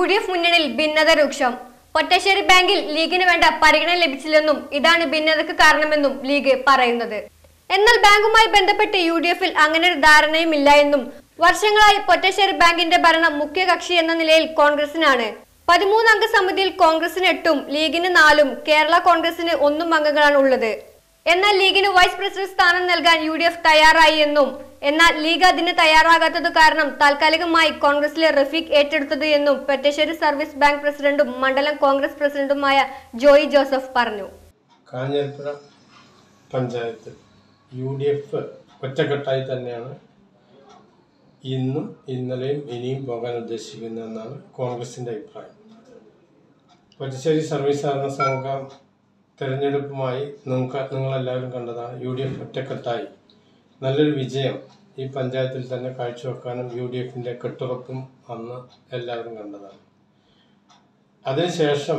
UDF മുന്നണിയിൽ ഭിന്നത രൂക്ഷം. പൊറ്റശ്ശേരി ബാങ്കിൽ ലീഗിന് വേണ്ട പരിഗണന ലഭിച്ചില്ലെന്നും ഇതാണ് ഭിന്നതയ്ക്ക് കാരണമെന്നും ലീഗ് പറയുന്നത്. എന്നാൽ ബാങ്കുമായി ബന്ധപ്പെട്ട് UDFിൽ അങ്ങനെ ഒരു ധാരണയുമില്ല എന്നും വർഷങ്ങളായി പൊറ്റശ്ശേരി ബാങ്കിന്റെ ഭരണം മുഖ്യ കക്ഷി എന്ന നിലയിൽ കോൺഗ്രസിനാണ്. 13 അംഗ സമിതിയിൽ കോൺഗ്രസിന് 8ഉം ലീഗിന് 4ഉം കേരള കോൺഗ്രസിന് 1 അംഗങ്ങളാണ് ഉള്ളത്. എന്നാൽ ലീഗിന് വൈസ് പ്രസിഡന്റ് സ്ഥാനം നൽകാൻ UDF തയ്യാറായി എന്നും എന്നാൽ ലീഗ് അതിന് തയ്യാറാകാത്തത് കാരണം താൽക്കാലികമായി കോൺഗ്രസിലെ റഫീഖ് ഏറ്റെടുത്തത് എന്നും പെറ്റശ്ശേരി സർവീസ് ബാങ്ക് പ്രസിഡന്റും മണ്ഡലം കോൺഗ്രസ് പ്രസിഡന്റുമായ ജോയി ജോസഫ് പറഞ്ഞു. കാഞ്ഞിരപ്പുഴ പഞ്ചായത്ത് UDF ഒറ്റക്കെട്ടായി തന്നെയാണ് ഇന്നും ഇന്നലെയും ഇനിയും പോകാൻ ഉദ്ദേശിക്കുന്നതെന്നാണ് കോൺഗ്രസിൻ്റെ അഭിപ്രായം. പെറ്റശ്ശേരി സർവീസ് സഹകരണ സംഘം തെരഞ്ഞെടുപ്പുമായി നിങ്ങളെല്ലാവരും കണ്ടതാണ്. UDF ഒറ്റക്കെട്ടായി നല്ലൊരു വിജയം ഈ പഞ്ചായത്തിൽ തന്നെ കാഴ്ചവെക്കാനും UDFിൻ്റെ കെട്ടുറപ്പും അന്ന് എല്ലാവരും കണ്ടതാണ്. അതിനുശേഷം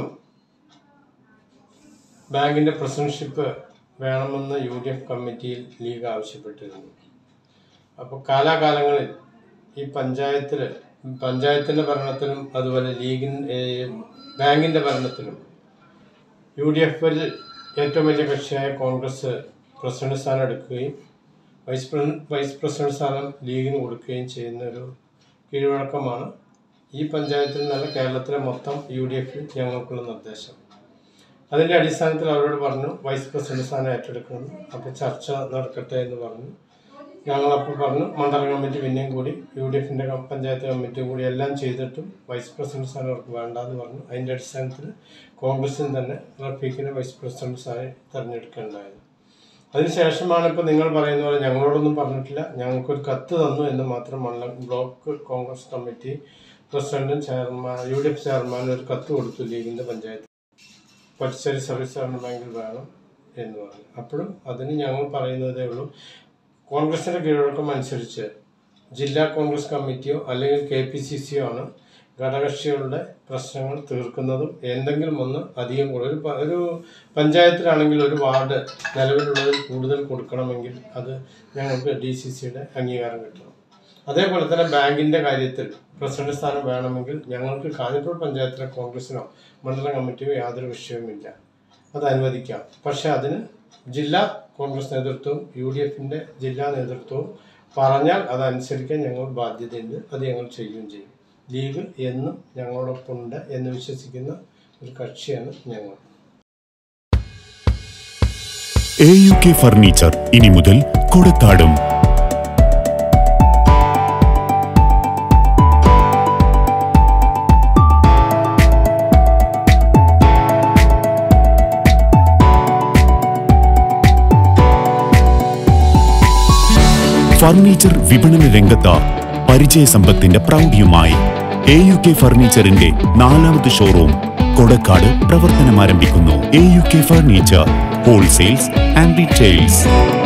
ബാങ്കിൻ്റെ പ്രസിഡൻഷിപ്പ് വേണമെന്ന് UDF കമ്മിറ്റിയിൽ ലീഗ് ആവശ്യപ്പെട്ടിരുന്നു. അപ്പോൾ കാലാകാലങ്ങളിൽ ഈ പഞ്ചായത്തിൻ്റെ ഭരണത്തിലും അതുപോലെ ബാങ്കിൻ്റെ ഭരണത്തിലും UDFിൽ ഏറ്റവും വലിയ കക്ഷിയായ കോൺഗ്രസ് പ്രസിഡന്റ് സ്ഥാനം എടുക്കുകയും വൈസ് പ്രസിഡന്റ് സ്ഥാനം ലീഗിന് കൊടുക്കുകയും ചെയ്യുന്ന ഒരു കീഴ്വഴക്കമാണ് ഈ പഞ്ചായത്തിൽ നല്ല കേരളത്തിലെ മൊത്തം UDFിൽ ഞങ്ങൾക്കുള്ള നിർദ്ദേശം. അതിൻ്റെ അടിസ്ഥാനത്തിൽ അവരോട് പറഞ്ഞു വൈസ് പ്രസിഡന്റ് സ്ഥാനം ഏറ്റെടുക്കണം, അപ്പോൾ ചർച്ച നടക്കട്ടെ എന്ന് പറഞ്ഞു. ഞങ്ങളപ്പോൾ പറഞ്ഞു മണ്ഡലം കമ്മിറ്റി പിന്നെയും കൂടി UDFിൻ്റെ പഞ്ചായത്ത് കമ്മിറ്റിയും കൂടി എല്ലാം ചെയ്തിട്ടും വൈസ് പ്രസിഡന്റ് സ്ഥാനം അവർക്ക് വേണ്ടാന്ന് പറഞ്ഞു. അതിൻ്റെ അടിസ്ഥാനത്തിൽ കോൺഗ്രസിന് തന്നെ റഫീഖിനെ വൈസ് പ്രസിഡന്റ് സ്ഥാനം തിരഞ്ഞെടുക്കേണ്ടതായത്. അതിനുശേഷമാണ് ഇപ്പോൾ നിങ്ങൾ പറയുന്ന പോലെ ഞങ്ങളോടൊന്നും പറഞ്ഞിട്ടില്ല, ഞങ്ങൾക്കൊരു കത്ത് തന്നു എന്ന് മാത്രം മണ്ഡലം ബ്ലോക്ക് കോൺഗ്രസ് കമ്മിറ്റി പ്രസിഡന്റും UDF ചെയർമാനും ഒരു കത്ത് കൊടുത്തു ലീഗിൻ്റെ പഞ്ചായത്ത് പെറ്റശ്ശേരി സർവീസ് സഹകരണ ബാങ്കിൽ വേണം എന്ന് പറഞ്ഞു. അപ്പോഴും അതിന് ഞങ്ങൾ പറയുന്നതേ ഉള്ളൂ, കോൺഗ്രസിൻ്റെ കീഴ്വഴക്കം അനുസരിച്ച് ജില്ലാ കോൺഗ്രസ് കമ്മിറ്റിയോ അല്ലെങ്കിൽ KPCCയോ ആണ് ഘടകകക്ഷികളുടെ പ്രശ്നങ്ങൾ തീർക്കുന്നതും എന്തെങ്കിലും ഒന്ന് അധികം ഒരു പഞ്ചായത്തിലാണെങ്കിൽ ഒരു വാർഡ് നിലവിലുള്ളതിൽ കൂടുതൽ കൊടുക്കണമെങ്കിൽ അത് ഞങ്ങൾക്ക് DCCയുടെ അംഗീകാരം കിട്ടണം. അതേപോലെ തന്നെ ബാങ്കിൻ്റെ കാര്യത്തിൽ പ്രസിഡന്റ് സ്ഥാനം വേണമെങ്കിൽ ഞങ്ങൾക്ക് കാഞ്ഞിരപ്പുഴ പഞ്ചായത്തിലെ കോൺഗ്രസിനോ മണ്ഡലം കമ്മിറ്റിയോ യാതൊരു വിഷയവുമില്ല, അത് അനുവദിക്കാം. പക്ഷെ അതിന് ജില്ലാ കോൺഗ്രസ് നേതൃത്വവും UDFിൻ്റെ ജില്ലാ നേതൃത്വവും പറഞ്ഞാൽ അതനുസരിക്കാൻ ഞങ്ങൾ ബാധ്യതയുണ്ട്, അത് ഞങ്ങൾ ചെയ്യുകയും ചെയ്യും. ലീഗ് എന്നും ഞങ്ങളോടൊപ്പമുണ്ട് എന്ന് വിശ്വസിക്കുന്ന ഒരു കക്ഷിയാണ് ഞങ്ങൾ. AUK ഫർണിച്ചർ ഇനി മുതൽ കൊടക്കാടും. ഫർണിച്ചർ വിപണന രംഗത്ത് പരിചയസമ്പത്തിന്റെ പ്രൗഢിയുമായി AUK ഫർണിച്ചറിന്റെ 4ാമത് ഷോറൂം കൊടക്കാട് പ്രവർത്തനം ആരംഭിക്കുന്നു. AUK furniture wholesales and retails.